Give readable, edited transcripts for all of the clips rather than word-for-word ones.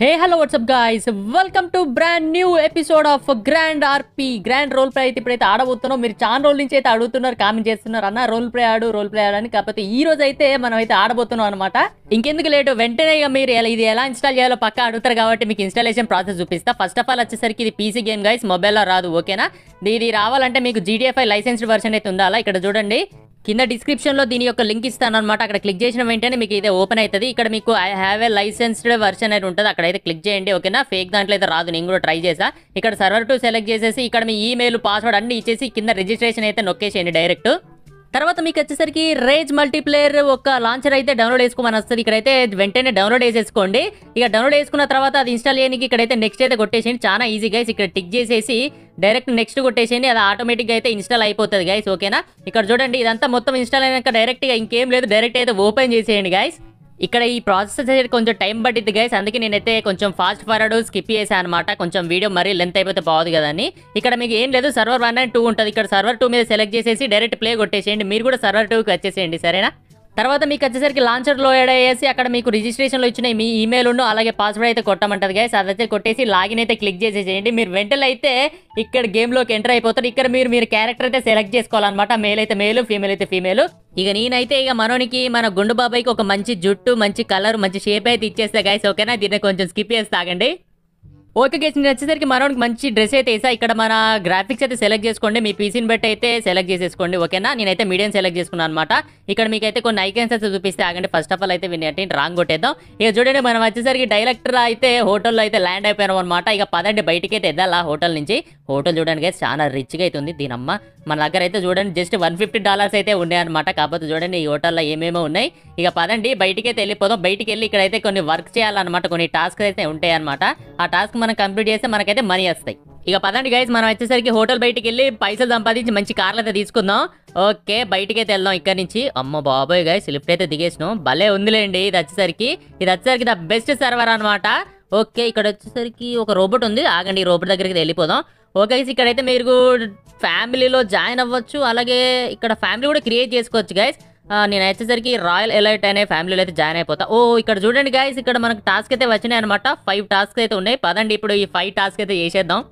Hey hello what's up guys, welcome to brand new episode of grand RP grand role play. అయితే ఇప్పుడైతే ఆడబోతున్నాం. మీరు చాలా రోజుల నుంచి అయితే అడుగుతున్నారు, కామెంట్ చేస్తున్నారు, అన్న రోల్ ప్లే ఆడు అని. కాకపోతే ఈ రోజు అయితే మనం అయితే ఆడబోతున్నాం అనమాట. ఇంకెందుకు లేటు, వెంటనే మీరు ఇది ఎలా ఇన్స్టాల్ చేయాలో పక్కా అడుగుతారు కాబట్టి మీకు ఇన్స్టాలేషన్ ప్రాసెస్ చూపిస్తా. ఫస్ట్ ఆఫ్ ఆల్ వచ్చేసరికి ఇది పీసీ గేమ్ గైస్, మొబైల్లో రాదు. ఓకేనా? ఇది రావాలంటే మీకు GTFI లైసెన్స్డ్ వర్షన్ అయితే ఉండాలా. ఇక్కడ చూడండి, కింద డిస్క్రిప్షన్ లో దీని యొక్క లింక్ ఇస్తాను అనమాట. అక్కడ క్లిక్ చేసిన వెంటనే మీకు ఇదే ఓపెన్ అవుతుంది. ఇక్కడ మీకు I have a licensed version అయితే ఉంటుంది, అక్కడైతే క్లిక్ చేయండి. ఓకేనా? ఫేక్ దాంట్లో అయితే రాదు, నేను కూడా ట్రై చేసా. ఇక్కడ సర్వర్ టు సెలెక్ట్ చేసేసి ఇక్కడ మీ ఈమెయిల్ పాస్వర్డ్ అన్ని ఇచ్చేసి కింద రిజిస్ట్రేషన్ అయితే నొక్కేసేయండి డైరెక్ట్. తర్వాత మీకు వచ్చేసరికి రేజ్ మల్టీప్లేయర్ ఒక లాంచర్ అయితే డౌన్లోడ్ చేసుకోమని వస్తుంది. ఇక్కడైతే వెంటనే డౌన్లోడ్ చేసేసుకోండి. ఇక డౌన్లోడ్ చేసుకున్న తర్వాత అది ఇన్స్టాల్ చేయడానికి ఇక్కడైతే నెక్స్ట్ అయితే కొట్టేసేయండి. చాలా ఈజీ గైస్. ఇక్కడ టిక్ చేసేసి డైరెక్ట్ నెక్స్ట్ కొట్టేసేయండి, అది ఆటోమేటిక్గా అయితే ఇన్స్టాల్ అయిపోతుంది గైస్. ఓకేనా? ఇక్కడ చూడండి, ఇదంతా మొత్తం ఇన్స్టాల్ అయినాక డైరెక్ట్గా ఇంకేం లేదు, డైరెక్ట్ అయితే ఓపెన్ చేసేయండి గైస్. ఇక్కడ ఈ ప్రాసెస్ కొంచెం టైం పట్టింది గైస్, అందుకే నేనైతే కొంచెం ఫాస్ట్ ఫార్వర్డ్ స్కిప్ చేశాను అనమాట. కొంచెం వీడియో మరీ లెంత్ అయిపోతే బాగుంది కదా అని. ఇక్కడ మీకు ఏం లేదు, సర్వర్ 1 and 2 ఉంటుంది. ఇక్కడ సర్వర్ 2 మీద సెలెక్ట్ చేసేసి డైరెక్ట్ ప్లే కొట్టేసేయండి. మీరు కూడా సర్వర్ 2కి వచ్చేసేయండి, సరేనా? తర్వాత మీకు వచ్చేసరికి లాంచర్లో యాడ్ అయ్యేసి అక్కడ మీకు రిజిస్ట్రేషన్లో ఇచ్చిన మీ ఈమెయిల్ అలాగే పాస్వర్డ్ అయితే కొట్టమంటుంది గైస్. అదైతే కొట్టేసి లాగిన్ అయితే క్లిక్ చేసేసేయండి. మీరు వెంటనే అయితే ఇక్కడ గేమ్లోకి ఎంటర్ అయిపోతారు. ఇక్కడ మీరు క్యారెక్టర్ అయితే సెలెక్ట్ చేసుకోవాలన్నమాట. మేల్ అయితే మేలు, ఫీమేల్ అయితే ఫీమేల్. ఇక నేనైతే మనోనికి మన గుండు బాబాయ్కి ఒక మంచి జుట్టు, మంచి కలర్, మంచి షేప్ అయితే ఇచ్చేస్తా గైస్. ఓకేనా? దీన్ని కొంచెం స్కిప్ చేసి తాగండి. ఓకే గైస్, నేను వచ్చేసరికి మనోనికి మంచి డ్రెస్ అయితే వేసా. ఇక్కడ మన గ్రాఫిక్స్ అయితే సెలెక్ట్ చేసుకోండి, మీ పీసీని బట్టి అయితే సెలెక్ట్ చేసేసుకోండి. ఓకేనా? నేనైతే మీడియం సెలెక్ట్ చేసుకున్నాను అనమాట. ఇక్కడ మీకైతే కొన్ని ఐకాన్స్ అయితే చూపిస్తే ఆగండి. ఫస్ట్ ఆఫ్ ఆల్ అయితే విని రాంగ్ కొట్టేద్దాం. ఇక చూడండి, మనం వచ్చేసరికి డైరెక్టర్ అయితే హోటల్లో అయితే ల్యాండ్ అయిపోయాం అనమాట. ఇక పదండి బయటికి అయితే ఎద్దాలా హోటల్ నుంచి. హోటల్ చూడండి గైస్, చాలా రిచ్గా అయితే ఉంది. దీనమ్మ మన దగ్గర అయితే చూడండి జస్ట్ $150 అయితే ఉన్నాయి అనమాట. కాకపోతే చూడండి ఈ హోటల్లో ఏమేమో ఉన్నాయి. ఇక పదండి బయటికి అయితే వెళ్ళిపోదాం. బయటికి వెళ్ళి ఇక్కడైతే కొన్ని వర్క్ చేయాలన్నమాట, కొన్ని టాస్క్ అయితే ఉంటాయి అనమాట. ఆ టాస్క్ మనం కంప్లీట్ చేస్తే మనకైతే మనీ వస్తాయి. ఇక పదండి గైస్, మనం వచ్చేసరికి హోటల్ బయటికి వెళ్ళి పైసలు సంపాదించి మంచి కార్లు అయితే తీసుకుందాం. ఓకే, బయటికి అయితే వెళ్దాం ఇక్కడ నుంచి. అమ్మ బాబోయ్ గైస్, లిఫ్ట్ అయితే దిగేసినాం. భలే ఉందిలేండి. ఇది వచ్చేసరికి ద బెస్ట్ సర్వర్ అనమాట. ఓకే, ఇక్కడ వచ్చేసరికి ఒక రోబోట్ ఉంది, ఆగండి ఈ రోబోట్ దగ్గరికి వెళ్ళిపోదాం. ఓకే గైస్, ఇక్కడైతే మీరు ఫ్యామిలీలో జాయిన్ అవ్వచ్చు, అలాగే ఇక్కడ ఫ్యామిలీ కూడా క్రియేట్ చేసుకోవచ్చు గైస్. నేను వచ్చేసరికి రాయల్ ఎలైట్ అనే ఫ్యామిలీలో అయితే జాయిన్ అయిపోతా. ఇక్కడ చూడండి గైస్, ఇక్కడ మనకు టాస్క్ అయితే వచ్చినాయి అనమాట. 5 టాస్క్ అయితే ఉన్నాయి. పదండి ఇప్పుడు ఈ 5 టాస్క్ అయితే చేసేద్దాం.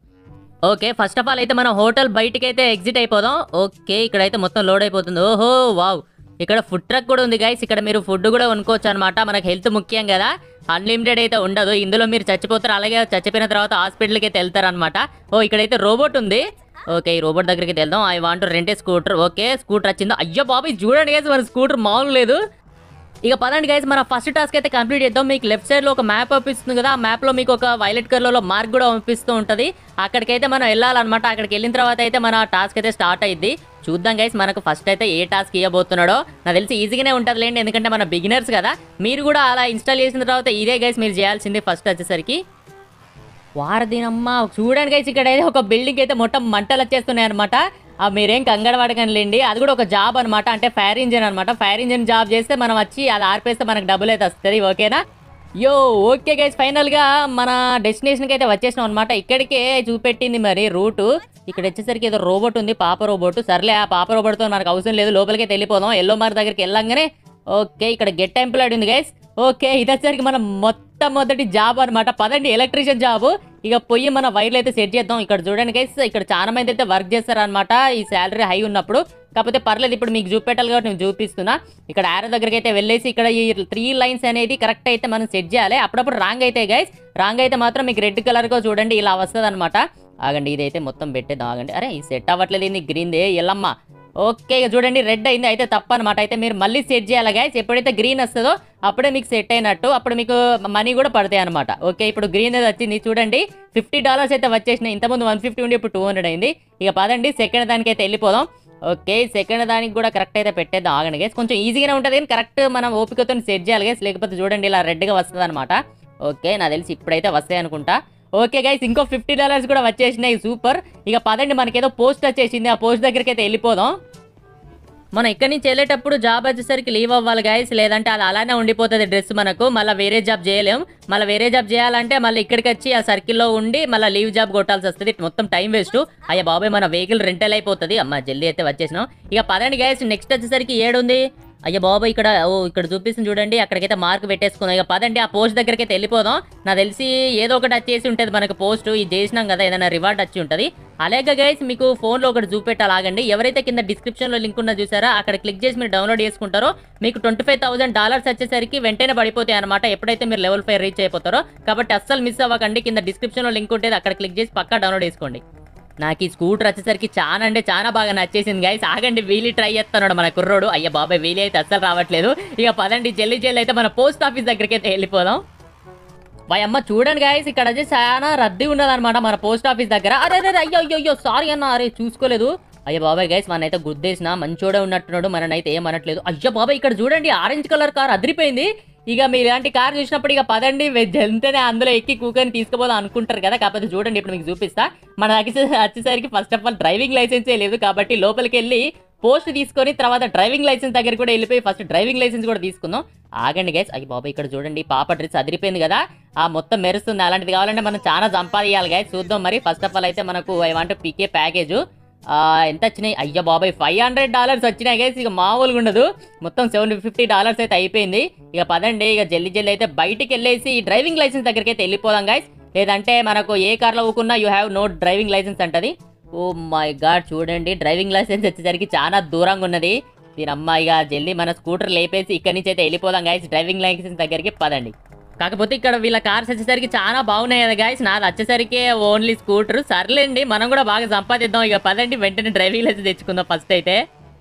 ఓకే, ఫస్ట్ ఆఫ్ ఆల్ అయితే మనం హోటల్ బయటికి అయితే ఎగ్జిట్ అయిపోదాం. ఓకే, ఇక్కడైతే మొత్తం లోడ్ అయిపోతుంది. ఓహో వావ్, ఇక్కడ ఫుడ్ ట్రక్ కూడా ఉంది గైస్. ఇక్కడ మీరు ఫుడ్ కూడా కొనుక్కోవచ్చు అనమాట. మనకు హెల్త్ ముఖ్యం కదా, అన్లిమిటెడ్ అయితే ఉండదు. ఇందులో మీరు చచ్చిపోతారు, అలాగే చచ్చిపోయిన తర్వాత హాస్పిటల్కి అయితే వెళ్తారు అనమాట. ఇక్కడైతే రోబోట్ ఉంది. ఓకే, ఈ రోబోట్ దగ్గరికి వెళ్దాం. I want rent a scooter. Okay, scooter వచ్చిందో. అయ్యో బాబు, చూడండి గైస్, మన స్కూటర్ మామూలు లేదు. ఇక పదండి గైస్, మన ఫస్ట్ టాస్క్ అయితే కంప్లీట్ చేద్దాం. మీకు లెఫ్ట్ సైడ్ లో ఒక మ్యాప్ పంపిస్తుంది కదా, ఆ మ్యాప్ లో మీకు ఒక వైలెట్ కలర్ లో మార్క్ కూడా పంపిస్తూ ఉంటుంది. అక్కడికైతే మనం వెళ్ళాలన్నమాట. అక్కడికి వెళ్ళిన తర్వాత అయితే మన టాస్క్ అయితే స్టార్ట్ అయ్యింది. చూద్దాం గైస్, మనకు ఫస్ట్ అయితే ఏ టాస్క్ ఇవ్వబోతున్నాడో. నాకు తెలిసి ఈజీగానే ఉంటుంది లేండి, ఎందుకంటే మన బిగినర్స్ కదా. మీరు కూడా అలా ఇన్స్టాల్ చేసిన తర్వాత ఇదే గైస్ మీరు చేయాల్సింది. ఫస్ట్ వచ్చేసరికి వారదినమ్మ చూడండి గైస్, ఇక్కడ అయితే ఒక బిల్డింగ్ అయితే మొత్తం మంటలు వచ్చేస్తున్నాయి అనమాట. మీరేం కంగారు పడకండి, అది కూడా ఒక జాబ్ అనమాట. అంటే ఫైర్ ఇంజిన్ అనమాట. ఫైర్ ఇంజిన్ జాబ్ చేస్తే మనం వచ్చి అది ఆర్పేస్తే మనకు డబ్బులు అయితే వస్తుంది. ఓకేనా? ఓకే గైస్, ఫైనల్గా మన డెస్టినేషన్కి అయితే వచ్చేసినాం అనమాట. ఇక్కడికే చూపెట్టింది మరి రూటు. ఇక్కడ వచ్చేసరికి ఏదో రోబోట్ ఉంది, పాప రోబోట్. సర్లే, ఆ పాప రోబోట్తో మనకు అవసరం లేదు, లోపలికి వెళ్ళిపోదాం. ఎల్లో మార్ దగ్గరికి వెళ్ళంగానే ఓకే, ఇక్కడ గెట్ ఎంప్లాయిడ్ ఉంది గైస్. ఓకే, ఇది వచ్చేసరికి మనం మొట్టమొదటి జాబ్ అనమాట. పదండి, ఎలక్ట్రీషియన్ జాబ్. ఇక పొయ్యి మన వైర్లు అయితే సెట్ చేద్దాం. ఇక్కడ చూడండి గైస్, ఇక్కడ చాలా మంది అయితే వర్క్ చేస్తారనమాట ఈ శాలరీ హై ఉన్నప్పుడు. కాకపోతే పర్లేదు, ఇప్పుడు మీకు చూపెట్టాలి కాబట్టి నేను చూపిస్తున్నా. ఇక్కడ ఆరో దగ్గరికి అయితే వెళ్ళేసి ఇక్కడ ఈ 3 లైన్స్ అనేది కరెక్ట్ అయితే మనం సెట్ చేయాలి. అప్పుడప్పుడు రాంగ్ అయితే గైస్, రాంగ్ అయితే మాత్రం మీకు రెడ్ కలర్గా చూడండి ఇలా వస్తుంది అనమాట. ఆగండి, ఇదైతే మొత్తం పెట్టేద్దాం. ఆగండి, అరే ఈ సెట్ అవ్వట్లేదు, ఇది గ్రీన్దే ఎల్లమ్మ. ఓకే, చూడండి రెడ్ అయింది, అయితే తప్ప అనమాట. అయితే మీరు మళ్ళీ సెట్ చేయాలి గైస్. ఎప్పుడైతే గ్రీన్ వస్తుందో అప్పుడే మీకు సెట్ అయినట్టు, అప్పుడు మీకు మనీ కూడా పడతాయి అనమాట. ఓకే, ఇప్పుడు గ్రీన్ అయితే వచ్చింది చూడండి. $50 అయితే వచ్చేసినాయి. ఇంతకుముందు 150 ఉండి ఇప్పుడు 200 అయింది. ఇక పదండి సెకండ్ దానికి అయితే వెళ్ళిపోదాం. ఓకే, సెకండ్ దానికి కూడా కరెక్ట్ అయితే పెట్టేద్దాం. ఆగండి గైస్, కొంచెం ఈజీగానే ఉంటుంది కానీ కరెక్ట్ మనం ఓపికతో సెట్ చేయాలి గైస్, లేకపోతే చూడండి ఇలా రెడ్గా వస్తుంది అనమాట. ఓకే, నాకు తెలిసి ఇప్పుడైతే వస్తాయి అనుకుంటా. ఓకే గైస్, ఇంకో $50 కూడా వచ్చేసినాయి. సూపర్. ఇక పదండి, మనకేదో పోస్ట్ వచ్చేసింది, ఆ పోస్ట్ దగ్గరికి అయితే వెళ్ళిపోదాం. మనం ఇక్కడి నుంచి వెళ్ళేటప్పుడు జాబ్ వచ్చేసరికి లీవ్ అవ్వాలి గైస్, లేదంటే అది అలానే ఉండిపోతుంది డ్రెస్ మనకు. మళ్ళీ వేరే జాబ్ చేయలేం. మళ్ళీ వేరే జాబ్ చేయాలంటే మళ్ళీ ఇక్కడికి వచ్చి ఆ సర్కిల్లో ఉండి మళ్ళీ లీవ్ జాబ్ కొట్టాల్సి వస్తుంది. మొత్తం టైం వేస్ట్. అయ్యా బాబాయ్, మన వెహికల్ రెంటల్ అయిపోతుంది. అమ్మ జల్దీ అయితే వచ్చేసినాం. ఇక పదండి గైస్, నెక్స్ట్ వచ్చేసరికి 7 ఉంది. అయ్యా బాబు ఇక్కడ ఇక్కడ చూపిస్తుంది చూడండి, అక్కడికైతే మార్క్ పెట్టేసుకుందాం. ఇక పదండి ఆ పోస్ట్ దగ్గరికి అయితే వెళ్ళిపోదాం. నాకు తెలిసి ఏదో ఒకటి వచ్చేసి ఉంటుంది మనకు పోస్ట్, ఇది చేసినాం కదా ఏదైనా రివార్డ్ వచ్చి ఉంటుంది. అలాగే గైస్ మీకు ఫోన్లో ఒకటి చూపెట్టాలాగండి. ఎవరైతే కింద డిస్క్రిప్షన్లో లింక్ ఉన్నా చూసారా, అక్కడ క్లిక్ చేసి మీరు డౌన్లోడ్ చేసుకుంటారో మీకు $25,000 వచ్చేసరికి వెంటనే పడిపోతాయి అనమాట, ఎప్పుడైతే మీరు లెవెల్ 5 రీచ్ అయిపోతారో. కాబట్టి అస్సలు మిస్ అవ్వకండి, కింద డిస్క్రిప్షన్లో లింక్ ఉంటుంది, అక్కడ క్లిక్ చేసి పక్కా డౌన్లోడ్ చేసుకోండి. నాకు ఈ స్కూటర్ వచ్చేసరికి చాలా అంటే చాలా బాగా నచ్చేసింది గైస్. ఆగండి వీలీ ట్రై చేస్తున్నాడు మన కుర్రోడు. అయ్యా బాబాయ్ వీలీ అయితే అస్సలు రావట్లేదు. ఇక పదండి జల్లి అయితే మన పోస్ట్ ఆఫీస్ దగ్గరికి అయితే వెళ్ళిపోదాం. అమ్మ చూడండి గైస్, ఇక్కడ వచ్చి చాలా రద్దీ ఉన్నదనమాట మన పోస్ట్ ఆఫీస్ దగ్గర. అరే అరే అయ్యో అయ్యో అయ్యో సారీ అన్న, అరే చూసుకోలేదు. అయ్యా బాబాయ్ గైస్ మనైతే గుద్దేసిన, మంచోడే ఉన్నట్టున్నాడు, మననైతే ఏమనట్లేదు. అయ్యో బాబాయ్ ఇక్కడ చూడండి ఆరెంజ్ కలర్ కార్ అదిరిపోయింది. ఇక మీరు ఇలాంటి కార్ చూసినప్పుడు ఇక పదండి వెంటనే అందులో ఎక్కి కూకొని తీసుకుపోదాం అనుకుంటారు కదా. కాకపోతే చూడండి ఇప్పుడు మీకు చూపిస్తా. మన దగ్గర వచ్చేసరికి ఫస్ట్ ఆఫ్ ఆల్ డ్రైవింగ్ లైసెన్సే లేదు, కాబట్టి లోపలికి వెళ్ళి పోస్ట్ తీసుకొని తర్వాత డ్రైవింగ్ లైసెన్స్ దగ్గర కూడా వెళ్ళిపోయి ఫస్ట్ డ్రైవింగ్ లైసెన్స్ కూడా తీసుకుందాం. ఆగండి గైస్. అయ్యి బాబా ఇక్కడ చూడండి పాప డ్రెస్ అదిరిపోయింది కదా, ఆ మొత్తం మెరుస్తుంది. అలాంటిది కావాలంటే మనం చాలా సంపాదించాలి గైస్. చూద్దాం మరి. ఫస్ట్ ఆఫ్ ఆల్ అయితే మనకు ఐ వాంట్ పీకే ప్యాకేజ్ ఎంత వచ్చినాయి. అయ్యా బాబాయ్ $500 వచ్చినాయి గైస్, ఇక మామూలుగా ఉండదు. మొత్తం $750 అయితే అయిపోయింది. ఇక పదండి ఇక జల్లి అయితే బయటికి వెళ్ళేసి డ్రైవింగ్ లైసెన్స్ దగ్గరికి అయితే వెళ్ళిపోదాం గైస్. లేదంటే మనకు ఏ కార్లో ఊకున్నా you have no driving licence అంటది. ఓ మై గాడ్ చూడండి డ్రైవింగ్ లైసెన్స్ వచ్చేసరికి చాలా దూరంగా ఉన్నది. దీని అమ్మాయిగా జల్లి మన స్కూటర్ లేపేసి ఇక్కడి నుంచి అయితే వెళ్ళిపోదాం గైస్ డ్రైవింగ్ లైసెన్స్ దగ్గరికి పదండి. కాకపోతే ఇక్కడ వీళ్ళ కార్స్ వచ్చేసరికి చాలా బాగున్నాయి కదా గైస్, నాది వచ్చేసరికి ఓన్లీ స్కూటర్. సర్లేండి మనం కూడా బాగా సంపాదిద్దాం. ఇక పదండి వెంటనే డ్రైవింగ్ లైసెన్స్ తెచ్చుకుందాం ఫస్ట్ అయితే.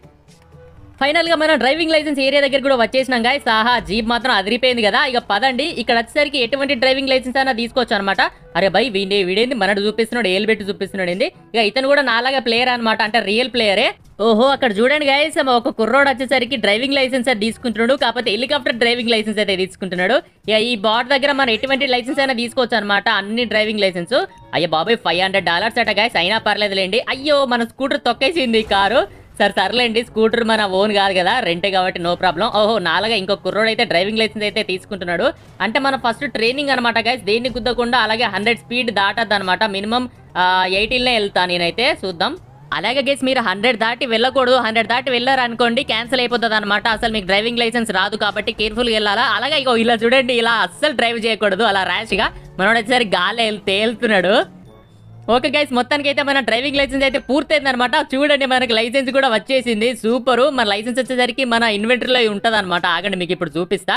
ఫైనల్ గా మనం డ్రైవింగ్ లైసెన్స్ ఏరియా దగ్గర కూడా వచ్చేసినాం గైస్. ఆహా జీప్ మాత్రం అదిరిపోయింది కదా. ఇక పదండి ఇక్కడ వచ్చేసరికి ఎటువంటి డ్రైవింగ్ లైసెన్స్ అయినా తీసుకోవచ్చు అనమాట. అరే బై వీడేంది మనడు చూపిస్తున్నాడు, ఏలు పెట్టి చూపిస్తున్నాడు ఏంది. ఇక ఇతను కూడా నాలాగా ప్లేయర్ అనమాట, అంటే రియల్ ప్లేయరే. ఓహో అక్కడ చూడండి గైస్ ఒక కుర్రోడు వచ్చేసరికి డ్రైవింగ్ లైసెన్స్ అయితే తీసుకుంటున్నాడు, కాకపోతే హెలికాప్టర్ డ్రైవింగ్ లైసెన్స్ అయితే తీసుకుంటున్నాడు. ఇక ఈ బాట్ దగ్గర మనం ఎటువంటి లైసెన్స్ అయినా తీసుకోవచ్చు అనమాట, అన్ని డ్రైవింగ్ లైసెన్స్. అయ్యో బాబాయ్ $500 అట గైస్, అయినా పర్లేదులేండి. అయ్యో మన స్కూటర్ తొక్కేసింది ఈ కారు. సర్లేండి స్కూటర్ మన ఓన్ కాదు కదా, రెంటే కాబట్టి నో ప్రాబ్లం. ఓహో నాలుగా ఇంకో కుర్రోడు అయితే డ్రైవింగ్ లైసెన్స్ అయితే తీసుకుంటున్నాడు. అంటే మన ఫస్ట్ ట్రైనింగ్ అనమాట గైస్, దేన్ని గుద్దకుండా అలాగే 100 స్పీడ్ దాటద్దు అనమాట. మినిమం 18 వెళ్తా నేనైతే. చూద్దాం. అలాగే గైస్ మీరు 100 దాటి వెళ్ళకూడదు, 100 దాటి వెళ్ళారు అనుకోండి క్యాన్సిల్ అయిపోతుంది అనమాట. అసలు మీకు డ్రైవింగ్ లైసెన్స్ రాదు, కాబట్టి కేర్ఫుల్గా వెళ్ళాలా. అలాగే ఇగో ఇలా చూడండి, ఇలా అస్సలు డ్రైవ్ చేయకూడదు అలా ర్యాష్గా. మనోడు వచ్చేసరికి గాలి తేలుతున్నాడు. ఓకే గైస్ మొత్తానికి అయితే మన డ్రైవింగ్ లైసెన్స్ అయితే పూర్తయింది అనమాట. చూడండి మనకి లైసెన్స్ కూడా వచ్చేసింది, సూపరు. మన లైసెన్స్ వచ్చేసరికి మన ఇన్వెంటరీలో ఉంటుంది అనమాట. ఆగండి మీకు ఇప్పుడు చూపిస్తా.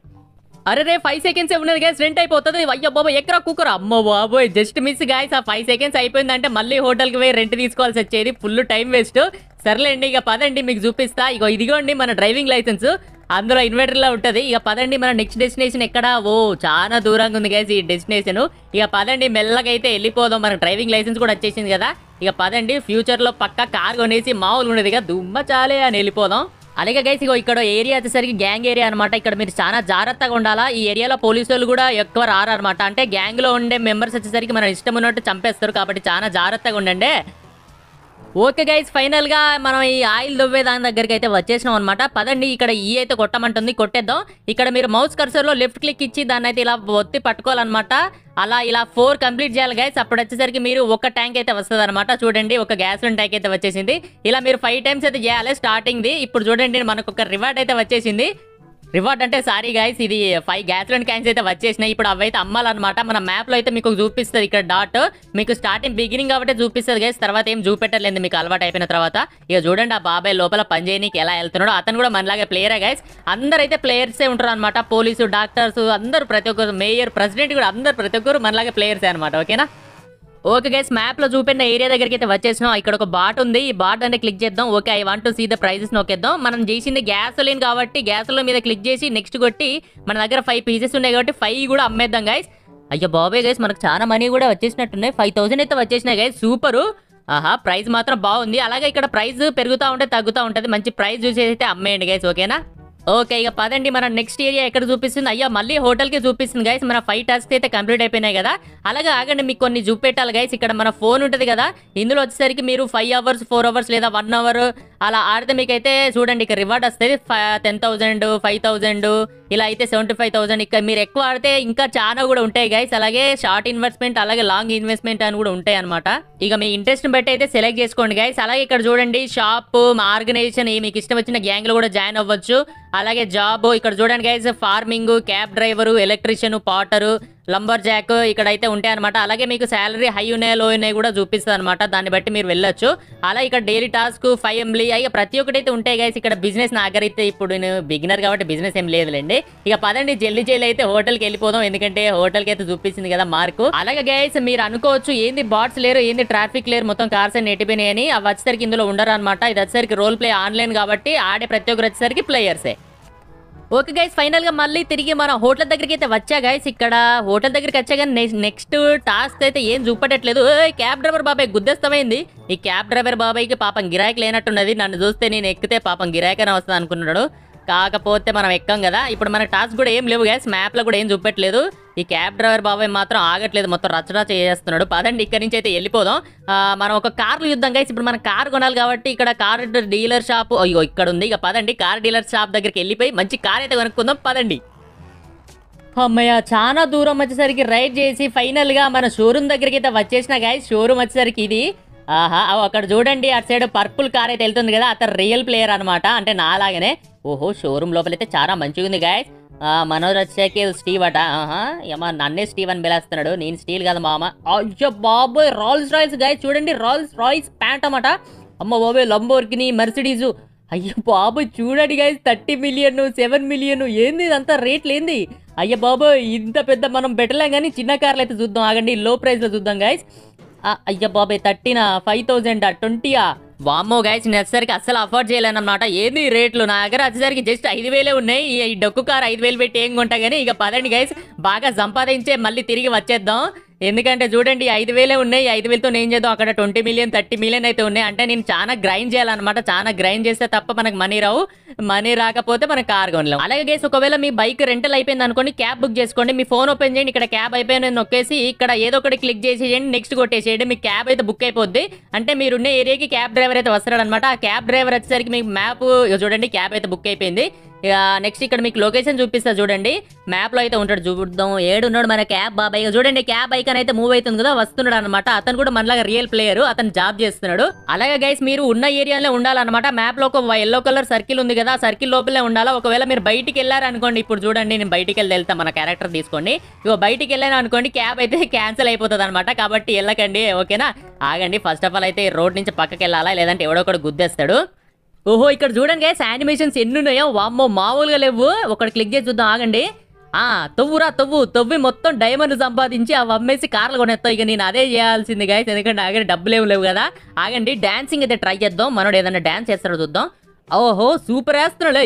అరే 5 సెకండ్స్ ఉన్నది గైస్, రెంట్ అయిపోతుంది. అయ్యో బాబా ఎక్కరా కుక్కరా, అమ్మో బాబోయ్ జస్ట్ మిస్ గైస్. ఆ 5 సెకండ్స్ అయిపోయిందంటే మళ్ళీ హోటల్కి పోయి రెంట్ తీసుకోవాల్సి వచ్చేది, ఫుల్ టైం వేస్ట్. సర్లేండి ఇక పదండి మీకు చూపిస్తా. ఇదిగోండి మన డ్రైవింగ్ లైసెన్స్, అందులో ఇన్వర్టర్లో ఉంటుంది. ఇక పదండి మన నెక్స్ట్ డెస్టినేషన్ ఎక్కడ, ఓ చాలా దూరంగా ఉంది గైస్ ఈ డెస్టినేషన్. ఇక పదండి మెల్లగా అయితే వెళ్ళిపోదాం, మన డ్రైవింగ్ లైసెన్స్ కూడా వచ్చేసింది కదా. ఇక పదండి ఫ్యూచర్లో పక్కా కార్ కొనేసి మామూలుగా ఉండేది కదా, దుమ్మ చాలే అని వెళ్ళిపోదాం. అలాగే గైస్ ఇక్కడ ఏరియా వచ్చేసరికి గ్యాంగ్ ఏరియా అనమాట. ఇక్కడ మీరు చాలా జాగ్రత్తగా ఉండాలా. ఈ ఏరియాలో పోలీసు వాళ్ళు కూడా ఎక్కువ రారనమాట, అంటే గ్యాంగ్ లో ఉండే మెంబర్స్ వచ్చేసరికి మన ఇష్టం ఉన్నట్టు చంపేస్తారు, కాబట్టి చాలా జాగ్రత్తగా ఉండండి. ఓకే గైస్ ఫైనల్ గా మనం ఈ ఆయిల్ దువ్వే దాని దగ్గరికి అయితే వచ్చేసినాం అనమాట. పదండి ఇక్కడ ఈ అయితే కొట్టమంటుంది, కొట్టేద్దాం. ఇక్కడ మీరు మౌస్ కర్సర్ లో లెఫ్ట్ క్లిక్ ఇచ్చి దాన్ని అయితే ఇలా ఒత్తి పట్టుకోవాలన్నమాట. అలా ఇలా 4 కంప్లీట్ చేయాలి గైస్. అప్పుడు వచ్చేసరికి మీరు ఒక ట్యాంక్ అయితే వస్తుంది అనమాట. చూడండి ఒక గ్యాస్ ట్యాంక్ అయితే వచ్చేసింది. ఇలా మీరు 5 టైమ్స్ అయితే చేయాలి స్టార్టింగ్ ది. ఇప్పుడు చూడండి మనకు ఒక రివార్డ్ అయితే వచ్చేసింది. రివార్డ్ అంటే సారీ గైస్, ఇది 5 గ్యాస్ క్యాన్స్ అయితే వచ్చేసినాయి. ఇప్పుడు అవైతే అమ్మాలన్నమాట. మన మ్యాప్ లో అయితే మీకు చూపిస్తుంది ఇక్కడ డాట్, మీకు స్టార్టింగ్ బిగినింగ్ కాబట్టి చూపిస్తుంది గైస్, తర్వాత ఏం చూపెట్టలేదు మీకు అలవాటు అయిపోయిన తర్వాత. ఇక చూడండి ఆ బాబాయ్ లోపల పని చేయడానికి ఎలా వెళ్తున్నాడు. అతను కూడా మనలాగే ప్లేయరే గైస్, అందరు అయితే ప్లేయర్సే ఉంటారు అనమాట. పోలీసు, డాక్టర్స్ అందరూ, ప్రతి ఒక్కరు, మేయర్, ప్రెసిడెంట్ కూడా అందరు ప్రతి ఒక్కరు మనలాగే ప్లేయర్సే అనమాట. ఓకేనా. ఓకే గైస్ మ్యాప్ లో చూపిన ఏరియా దగ్గరికి అయితే వచ్చేసినాం. ఇక్కడ ఒక బాట్ ఉంది, ఈ బాట్ అంటే క్లిక్ చేద్దాం. Okay I want to see the prizes నొక్కేద్దాం. మనం చేసింది గ్యాసోలిన్ కాబట్టి గ్యాసోలిన్ మీద క్లిక్ చేసి నెక్స్ట్ కొట్టి మన దగ్గర 5 పీసెస్ ఉన్నాయి కాబట్టి 5 కూడా అమ్మేద్దాం గైస్. అయ్యో బాబే గైస్ మనకు చాలా మనీ కూడా వచ్చేసినట్టున్నాయి, 5000 అయితే వచ్చేసినాయి గైస్, సూపరు. ఆహా ప్రైస్ మాత్రం బాగుంది. అలాగే ఇక్కడ ప్రైస్ పెరుగుతూ ఉంటే తగ్గుతూ ఉంటుంది, మంచి ప్రైస్ చూసి అయితే అమ్మేయండి గైస్. ఓకేనా. ఓకే ఇక పదండి మన నెక్స్ట్ ఏరియా ఎక్కడ చూపిస్తుంది. అయ్యా మళ్ళీ హోటల్కి చూపిస్తుంది గైస్. మన 5 టాస్క్ అయితే కంప్లీట్ అయిపోయినాయి కదా. అలాగే ఆగండి మీకు కొన్ని చూపెట్టాలి గైస్. ఇక్కడ మన ఫోన్ ఉంటుంది కదా, ఇందులో వచ్చేసరికి మీరు 5 అవర్స్ 4 అవర్స్ లేదా 1 అవర్ అలా ఆడితే మీకైతే చూడండి ఇక్కడ రివార్డ్ వస్తుంది 10,000 5,000 ఇలా అయితే 75,000. ఇక్కడ మీరు ఎక్కువ ఆడితే ఇంకా చాలా కూడా ఉంటాయి గైస్. అలాగే షార్ట్ ఇన్వెస్ట్మెంట్ అలాగే లాంగ్ ఇన్వెస్ట్మెంట్ అని కూడా ఉంటాయి అనమాట. ఇక మీ ఇంట్రెస్ట్ బట్టి అయితే సెలెక్ట్ చేసుకోండి గైస్. అలాగే ఇక్కడ చూడండి షాప్ ఆర్గనైజేషన్ మీకు ఇష్టం వచ్చిన గ్యాంగ్ లో కూడా జాయిన్ అవ్వచ్చు. అలాగే జాబ్ ఇక్కడ చూడండి guys, farming, cab driver, electrician, potter, lumberjack ఇక్కడ అయితే ఉంటాయి అనమాట. అలాగే మీకు శాలరీ హై ఉన్నాయి లో ఉన్నాయి కూడా చూపిస్తుంది అనమాట. దాన్ని బట్టి మీరు వెళ్ళొచ్చు. అలా ఇక్కడ డైలీ టాస్క్ 5 ఎంబ్లీ అయ్యి ప్రతి ఒక్కటి అయితే ఉంటాయి గైస్. ఇక్కడ బిజినెస్ నాకరైతే ఇప్పుడు నేను బిగినర్ కాబట్టి బిజినెస్ ఏం లేదులేండి. ఇక పదండి జల్లి అయితే హోటల్కి వెళ్ళిపోదాం, ఎందుకంటే హోటల్కి అయితే చూపించింది కదా మార్కు. అలాగే గైస్ మీరు అనుకోవచ్చు ఏంది బాట్స్ లేరు, ఏంది ట్రాఫిక్ లేరు, మొత్తం కార్స్ అన్ని నెట్టిపోయినాయి అని. అవి వచ్చేసరికి ఇందులో ఉండరు అనమాట. ఇది వచ్చేసరికి రోల్ ప్లే ఆన్లైన్ కాబట్టి ఆడే ప్రతి ఒక్కరు వచ్చేసరికి ప్లేయర్సే. ఓకే గైస్, ఫైనల్ గా మళ్ళీ తిరిగి మన హోటల్ దగ్గరికి అయితే వచ్చా గైస్. ఇక్కడ హోటల్ దగ్గరికి వచ్చా కానీ నెక్స్ట్ టాస్క్ అయితే ఏం చూపట్టట్లేదు. క్యాబ్ డ్రైవర్ బాబాయ్ గుద్దేస్తమైంది. ఈ క్యాబ్ డ్రైవర్ బాబాయ్కి పాపం గిరాకీ లేనట్టున్నది. నన్ను చూస్తే నేను ఎక్కితే పాపం గిరాకీనే వస్తుంది అనుకున్నాడు. కాకపోతే మనం ఎక్కం కదా. ఇప్పుడు మన టాస్క్ కూడా ఏం లేవు గైస్, మ్యాప్ లో కూడా ఏం చూపెట్టలేదు. ఈ క్యాబ్ డ్రైవర్ బాబాయ్ మాత్రం ఆగట్లేదు, మొత్తం రచ్చరచ్చ చేస్తున్నాడు. పదండి ఇక్కడి నుంచి అయితే వెళ్ళిపోదాం. మనం ఒక కార్లు యుద్ధం గైస్. ఇప్పుడు మనం కార్ కొనాలి కాబట్టి ఇక్కడ కార్ డీలర్ షాప్ అయ్యో ఇక్కడ ఉంది. ఇక పదండి కార్ డీలర్ షాప్ దగ్గరికి వెళ్ళిపోయి మంచి కార్ అయితే కొనుక్కుందాం. పదండి. అమ్మయ్య చాలా దూరం వచ్చేసరికి రైడ్ చేసి ఫైనల్ గా మన షోరూమ్ దగ్గరికి అయితే వచ్చేసిన గైస్. షోరూమ్ వచ్చేసరికి ఇది ఆహా అక్కడ చూడండి అటు సైడ్ పర్పుల్ కార్ అయితే వెళ్తుంది కదా, అతను రియల్ ప్లేయర్ అనమాట, అంటే నాలాగనే. ఓహో షోరూమ్ లోపలైతే చాలా మంచిగా ఉంది గాయస్. మనోజ్ వచ్చాక స్టీవ్ అట. ఏమా నన్నే స్టీవ్ అని పిలుస్తున్నాడు, నేను స్టీల్ కదా మామ. అయ్యో బాబోయ్ రాల్స్ రాయ్స్ గాయస్, చూడండి రాల్స్ రాయ్స్ ప్యాంట్ అన్నమాట. అమ్మ బాబోయ్ లంబోర్గిని మెర్సిడీసు. అయ్యో బాబోయ్ చూడండి గాయస్ 30 మిలియన్ 7 మిలియన్ ఏంది ఇదంతా రేట్లు ఏంది. అయ్యో బాబోయ్ ఇంత పెద్ద మనం పెట్టలేం కానీ చిన్న కార్లు అయితే చూద్దాం ఆగండి, లో ప్రైస్ లో చూద్దాం గాయస్. అయ్యా బాబాయ్ 13 5,000 20 వామ్మో గైస్ నేను వచ్చేసరికి అస్సలు అఫోర్డ్ చేయలేను అనమాట. ఏంది రేట్లు నా దగ్గర వచ్చేసరికి జస్ట్ 5,000 ఉన్నాయి. ఈ డొక్కు కార్ 5,000 పెట్టి ఏం కొంటా కానీ. ఇక పదండి గైస్ బాగా సంపాదించే మళ్ళీ తిరిగి వచ్చేద్దాం. ఎందుకంటే చూడండి 5,000 ఉన్నాయి. 5,000తో నేను చేద్దాం, అక్కడ 20 మిలియన్ 30 మిలియన్ అయితే ఉన్నాయి. అంటే నేను చాలా గ్రైండ్ చేయాలన్నమాట. చాలా గ్రైండ్ చేస్తే తప్ప మనకు మనీ రావు. మనీ రాకపోతే మనం కార్ కొనలేం. అలాగే గైస్ ఒకవేళ మీ బైక్ రెంటల్ అయిపోయింది అనుకోండి, క్యాబ్ బుక్ చేసుకోండి. మీ ఫోన్ ఓపెన్ చేయండి, ఇక్కడ క్యాబ్ అయిపోయింది నొక్కేసి ఇక్కడ ఏదో ఒకటి క్లిక్ చేసేయండి, నెక్స్ట్ కొట్టేసేయండి. మీ క్యాబ్ అయితే బుక్ అయిపోద్ది. అంటే మీరున్న ఏరియాకి క్యాబ్ డ్రైవర్ అయితే వస్తాడు అనమాట. ఆ క్యాబ్ డ్రైవర్ వచ్చేసరికి మీకు మ్యాప్ చూడండి క్యాబ్ అయితే బుక్ అయిపోయింది. నెక్స్ట్ ఇక్కడ మీకు లొకేషన్ చూపిస్తా చూడండి, మ్యాప్ లో అయితే ఉంటాడు. చూద్దాం ఏడున్నాడు మన క్యాబ్ బాబాయ్. చూడండి క్యాబ్ ఐకాన్ అయితే మూవ్ అవుతుంది కదా, వస్తున్నాడు అనమాట. అతను కూడా మనలాగా రియల్ ప్లేయర్, అతను జాబ్ చేస్తున్నాడు. అలాగే గైస్ మీరు ఉన్న ఏరియాలో ఉండాలన్నమాట. మ్యాప్ లో ఒక ఎల్లో కలర్ సర్కిల్ ఉంది కదా, ఆ సర్కిల్ లోపలే ఉండాలా. ఒకవేళ మీరు బయటికి వెళ్ళారనుకోండి, ఇప్పుడు చూడండి నేను బయటికి వెళ్తా, మన క్యారెక్టర్ తీసుకోండి. ఇగో బయటికి వెళ్ళాను అనుకోండి క్యాబ్ అయితే క్యాన్సిల్ అయిపోతుంది అనమాట. కాబట్టి వెళ్ళకండి ఓకేనా. ఆగండి ఫస్ట్ ఆఫ్ ఆల్ అయితే రోడ్ నుంచి పక్కకి వెళ్ళాలా, లేదంటే ఎవడో ఒకటి గుద్దేస్తాడు. ఓహో ఇక్కడ చూడండి గైస్ యానిమేషన్స్ ఎన్ని ఉన్నాయో, వామ్మో మామూలుగా లేవు. ఒకటి క్లిక్ చేసి చూద్దాం ఆగండి. తవ్వి మొత్తం డైమండ్ సంపాదించి అవి అమ్మేసి కార్లు కొనేస్తావు. ఇక నేను అదే చేయాల్సింది గైస్, ఎందుకంటే ఆగండి డబ్బులు ఏమి లేవు కదా. ఆగండి డాన్సింగ్ అయితే ట్రై చేద్దాం, మనోడు ఏదైనా డాన్స్ చేస్తాడో చూద్దాం. ఓహో సూపర్ వేస్తున్నాడు.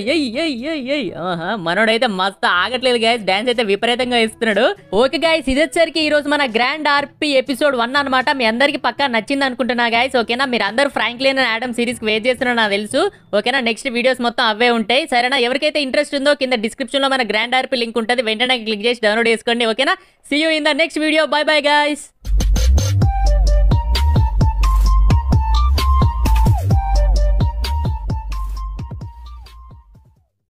మనోడైతే మస్తు ఆగట్లేదు గైస్, డాన్స్ అయితే విపరీతంగా ఇస్తున్నాడు. ఓకే గైస్ ఇది వచ్చేసరికి ఈ రోజు మన గ్రాండ్ ఆర్పీ ఎపిసోడ్ 1 అనమాట. మీ అందరికి పక్కా నచ్చింది అనుకుంటున్నా గైస్ ఓకేనా. మీరు అందరూ ఫ్రాంక్లిన్ అండ్ ఆడమ్ సిరీస్ కి వెయిట్ చేస్తున్నా నాకు తెలుసు ఓకేనా. నెక్స్ట్ వీడియోస్ మొత్తం అవే ఉంటాయి సరేనా. ఎవరికైతే ఇంట్రెస్ట్ ఉందో కింద డిస్క్రిప్షన్ లో మన గ్రాండ్ ఆర్పీ లింక్ ఉంటుంది, వెంటనే క్లిక్ చేసి డౌన్లోడ్ చేసుకోండి ఓకేనా. See you in the next video, bye bye guys.